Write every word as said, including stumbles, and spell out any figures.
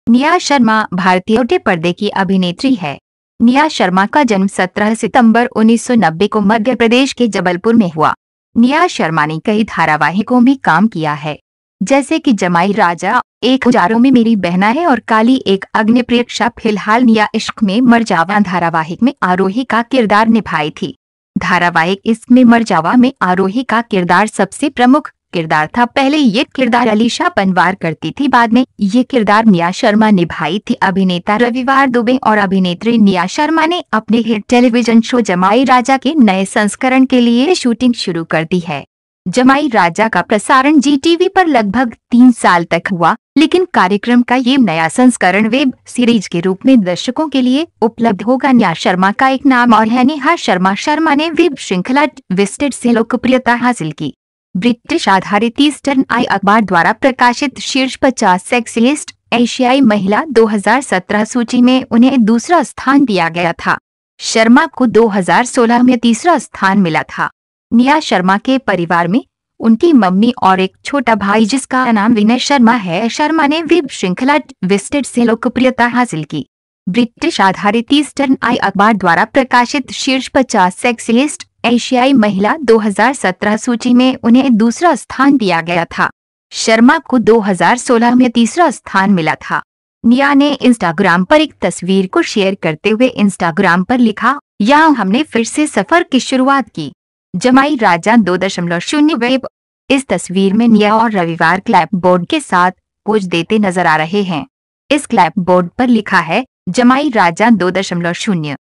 निया शर्मा भारतीय छोटे पर्दे की अभिनेत्री है। निया शर्मा का जन्म सत्रह सितंबर उन्नीस सौ नब्बे को मध्य प्रदेश के जबलपुर में हुआ। निया शर्मा ने कई धारावाहिकों में काम किया है, जैसे कि जमाई राजा, एक हजारों में मेरी बहना है और काली एक अग्निप्रेक्षा। फिलहाल निया इश्क में मरजावा धारावाहिक में आरोही का किरदार निभाई थी। धारावाहिक इश्क में मरजावा में आरोही का किरदार सबसे प्रमुख किरदार था। पहले ये किरदार अलीशा पंवार करती थी, बाद में ये किरदार निया शर्मा निभाई थी। अभिनेता रविवार दुबे और अभिनेत्री निया शर्मा ने अपने हिट टेलीविजन शो जमाई राजा के नए संस्करण के लिए शूटिंग शुरू कर दी है। जमाई राजा का प्रसारण जी टीवी पर लगभग तीन साल तक हुआ, लेकिन कार्यक्रम का ये नया संस्करण वेब सीरीज के रूप में दर्शकों के लिए उपलब्ध होगा। निया शर्मा का एक नाम और है नेहा शर्मा। शर्मा ने वेब श्रृंखला ट्विस्टेड से लोकप्रियता हासिल की। ब्रिटिश आधारित ईस्टर्न आई अखबार द्वारा प्रकाशित शीर्ष पचास सेक्सिएस्ट एशियाई महिला दो हज़ार सत्रह सूची में उन्हें दूसरा स्थान दिया गया था। शर्मा को दो हज़ार सोलह में तीसरा स्थान मिला था। निया शर्मा के परिवार में उनकी मम्मी और एक छोटा भाई जिसका नाम विनय शर्मा है। शर्मा ने वेब श्रृंखला ट्विस्टेड से लोकप्रियता हासिल की। ब्रिटिश आधारित ईस्टर्न आई अखबार द्वारा प्रकाशित शीर्ष पचास सेक्सिएस्ट एशियाई महिला दो हज़ार सत्रह सूची में उन्हें दूसरा स्थान दिया गया था। शर्मा को दो हज़ार सोलह में तीसरा स्थान मिला था। निया ने इंस्टाग्राम पर एक तस्वीर को शेयर करते हुए इंस्टाग्राम पर लिखा, यहाँ हमने फिर से सफर की शुरुआत की। जमाई राजा दो दशमलव शून्य वेब। इस तस्वीर में निया और रविवार क्लैपबोर्ड के साथ पोज देते नजर आ रहे हैं। इस क्लैपबोर्ड पर लिखा है जमाई राजा दो दशमलव शून्य।